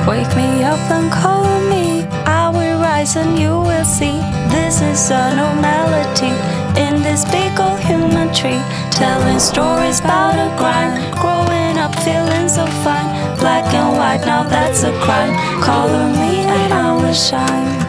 Wake me up and call me, I will rise and you will see. This is a normality in this big old human tree, telling stories about a grind, growing up feeling so fine. Black and white, now that's a crime. Color me and I will shine.